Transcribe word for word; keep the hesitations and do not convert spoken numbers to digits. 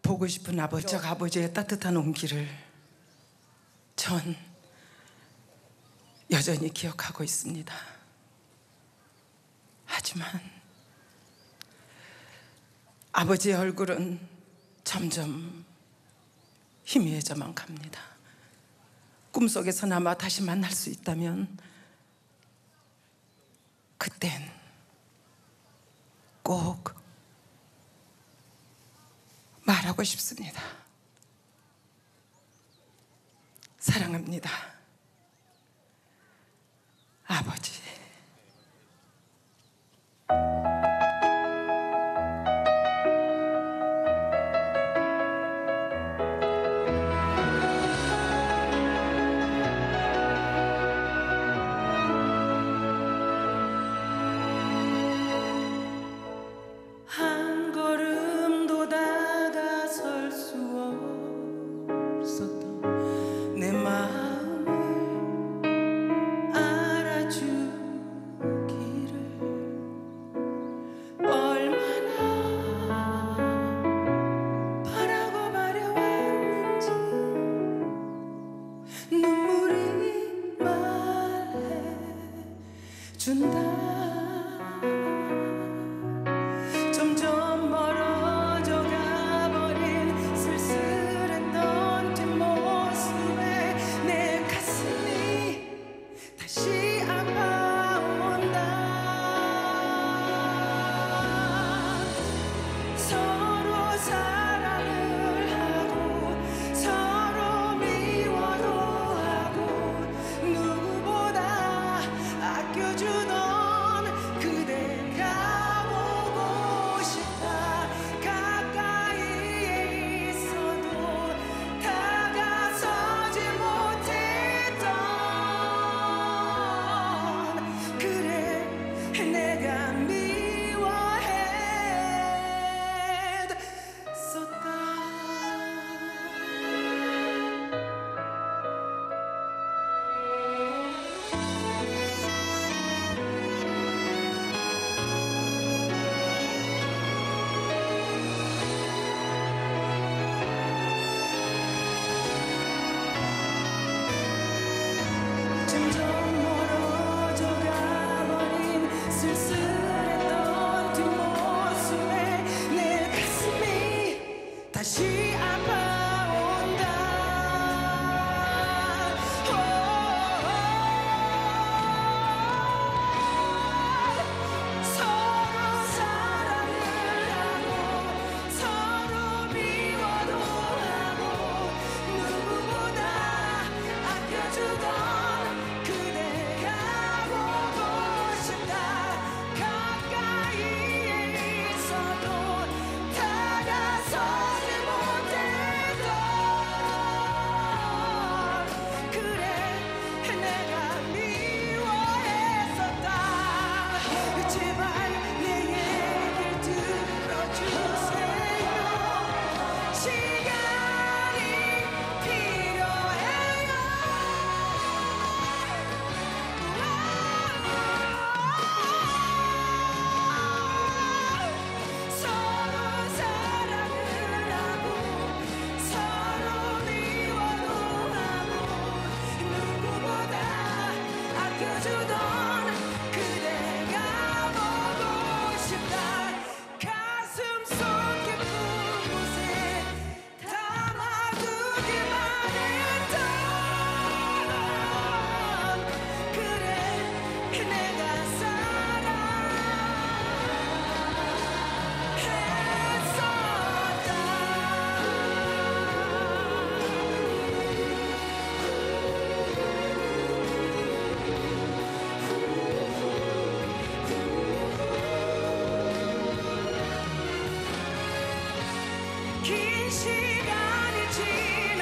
보고 싶은 아버지, 저 아버지의 따뜻한 온기를 전 여전히 기억하고 있습니다. 하지만 아버지의 얼굴은 점점 희미해져만 갑니다. 꿈속에서나마 다시 만날 수 있다면 그땐 꼭 말하고 싶습니다. 사랑합니다, 아버지. 한 걸음도 다가설 수 없었던 내 마음을 알아주기를 얼마나 바라고 바래왔는지 눈물이 말해준다. 점점 멀어져 가버린 쓸쓸했던 뒷모습에 내 가슴이 다시 아파온다. 서로 사랑을 하고 서로 미워도 하고 누구보다 아껴주던 그대가 보고 싶다. 가까이에 있어도 다가서지 못했던 그래 내가 미워했었다. 점점 멀어져 가버린 쓸쓸했던 뒷모습에 내 가슴이 다시 아파온다. 서로 사랑을 하고 서로 미워도 하고 누구보다 아껴주던 그대가 보고 싶다. 가까이에 있어도 다가서지 못했던 그래 내가 미워했었다. 제발 내 얘기를 들어주세요. 시간이 필요해요. 서로 사랑을 하고 서로 미워도 하고 누구보다 아껴주던 그대가 보고 싶다. 가슴 속 깊은 곳에 담아두기만 했던 그래 내가 긴 시간이 지나